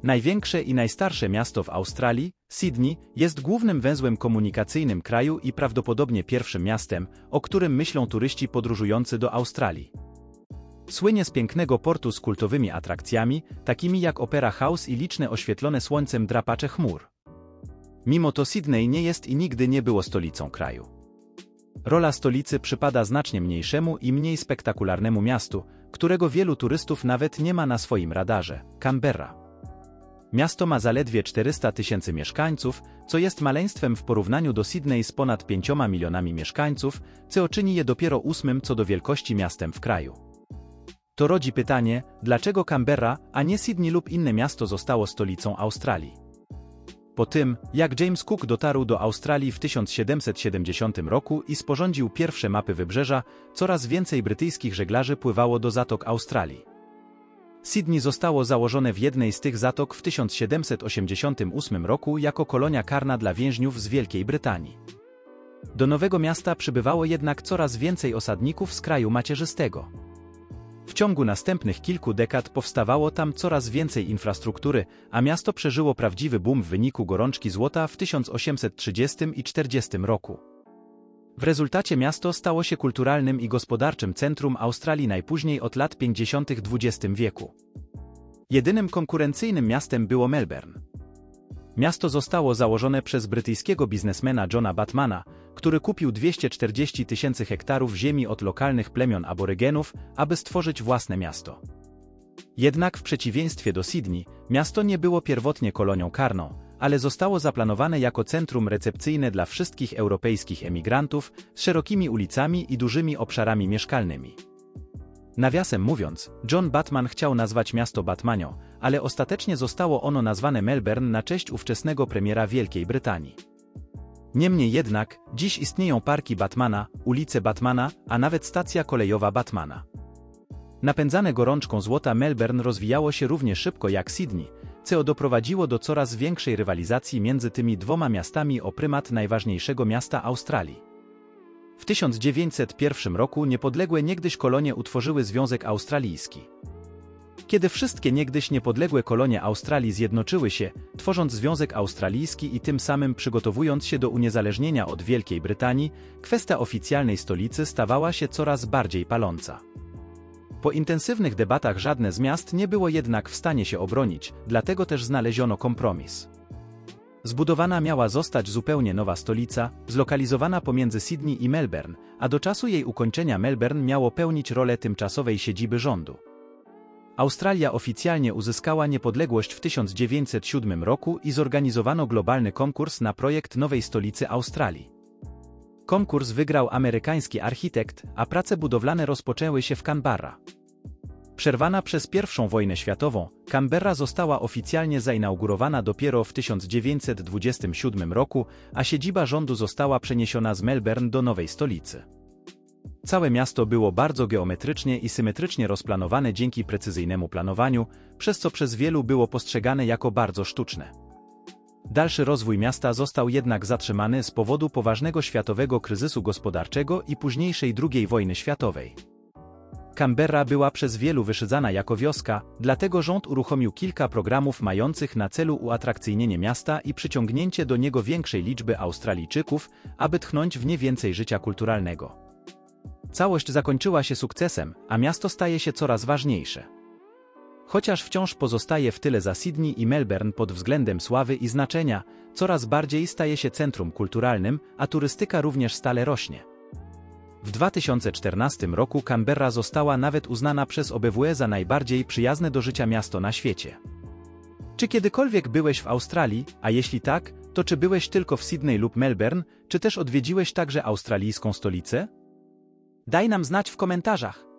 Największe i najstarsze miasto w Australii, Sydney, jest głównym węzłem komunikacyjnym kraju i prawdopodobnie pierwszym miastem, o którym myślą turyści podróżujący do Australii. Słynie z pięknego portu z kultowymi atrakcjami, takimi jak Opera House i liczne oświetlone słońcem drapacze chmur. Mimo to Sydney nie jest i nigdy nie było stolicą kraju. Rola stolicy przypada znacznie mniejszemu i mniej spektakularnemu miastu, którego wielu turystów nawet nie ma na swoim radarze – Canberra. Miasto ma zaledwie 400 000 mieszkańców, co jest maleństwem w porównaniu do Sydney z ponad 5 milionami mieszkańców, co czyni je dopiero 8. co do wielkości miastem w kraju. To rodzi pytanie, dlaczego Canberra, a nie Sydney lub inne miasto zostało stolicą Australii. Po tym, jak James Cook dotarł do Australii w 1770 roku i sporządził pierwsze mapy wybrzeża, coraz więcej brytyjskich żeglarzy pływało do zatok Australii. Sydney zostało założone w jednej z tych zatok w 1788 roku jako kolonia karna dla więźniów z Wielkiej Brytanii. Do nowego miasta przybywało jednak coraz więcej osadników z kraju macierzystego. W ciągu następnych kilku dekad powstawało tam coraz więcej infrastruktury, a miasto przeżyło prawdziwy boom w wyniku gorączki złota w 1830 i 40 roku. W rezultacie miasto stało się kulturalnym i gospodarczym centrum Australii najpóźniej od lat 50. XX wieku. Jedynym konkurencyjnym miastem było Melbourne. Miasto zostało założone przez brytyjskiego biznesmena Johna Batmana, który kupił 240 000 hektarów ziemi od lokalnych plemion aborygenów, aby stworzyć własne miasto. Jednak w przeciwieństwie do Sydney, miasto nie było pierwotnie kolonią karną, ale zostało zaplanowane jako centrum recepcyjne dla wszystkich europejskich emigrantów, z szerokimi ulicami i dużymi obszarami mieszkalnymi. Nawiasem mówiąc, John Batman chciał nazwać miasto Batmanio, ale ostatecznie zostało ono nazwane Melbourne na cześć ówczesnego premiera Wielkiej Brytanii. Niemniej jednak, dziś istnieją parki Batmana, ulice Batmana, a nawet stacja kolejowa Batmana. Napędzane gorączką złota Melbourne rozwijało się równie szybko jak Sydney, co doprowadziło do coraz większej rywalizacji między tymi dwoma miastami o prymat najważniejszego miasta Australii. W 1901 roku niepodległe niegdyś kolonie utworzyły Związek Australijski. Kiedy wszystkie niegdyś niepodległe kolonie Australii zjednoczyły się, tworząc Związek Australijski i tym samym przygotowując się do uniezależnienia od Wielkiej Brytanii, kwestia oficjalnej stolicy stawała się coraz bardziej paląca. Po intensywnych debatach żadne z miast nie było jednak w stanie się obronić, dlatego też znaleziono kompromis. Zbudowana miała zostać zupełnie nowa stolica, zlokalizowana pomiędzy Sydney i Melbourne, a do czasu jej ukończenia Melbourne miało pełnić rolę tymczasowej siedziby rządu. Australia oficjalnie uzyskała niepodległość w 1907 roku i zorganizowano globalny konkurs na projekt nowej stolicy Australii. Konkurs wygrał amerykański architekt, a prace budowlane rozpoczęły się w Canberra. Przerwana przez I wojnę światową, Canberra została oficjalnie zainaugurowana dopiero w 1927 roku, a siedziba rządu została przeniesiona z Melbourne do nowej stolicy. Całe miasto było bardzo geometrycznie i symetrycznie rozplanowane dzięki precyzyjnemu planowaniu, przez co przez wielu było postrzegane jako bardzo sztuczne. Dalszy rozwój miasta został jednak zatrzymany z powodu poważnego światowego kryzysu gospodarczego i późniejszej II wojny światowej. Canberra była przez wielu wyszydzana jako wioska, dlatego rząd uruchomił kilka programów mających na celu uatrakcyjnienie miasta i przyciągnięcie do niego większej liczby Australijczyków, aby tchnąć w nie więcej życia kulturalnego. Całość zakończyła się sukcesem, a miasto staje się coraz ważniejsze. Chociaż wciąż pozostaje w tyle za Sydney i Melbourne pod względem sławy i znaczenia, coraz bardziej staje się centrum kulturalnym, a turystyka również stale rośnie. W 2014 roku Canberra została nawet uznana przez OBWE za najbardziej przyjazne do życia miasto na świecie. Czy kiedykolwiek byłeś w Australii, a jeśli tak, to czy byłeś tylko w Sydney lub Melbourne, czy też odwiedziłeś także australijską stolicę? Daj nam znać w komentarzach.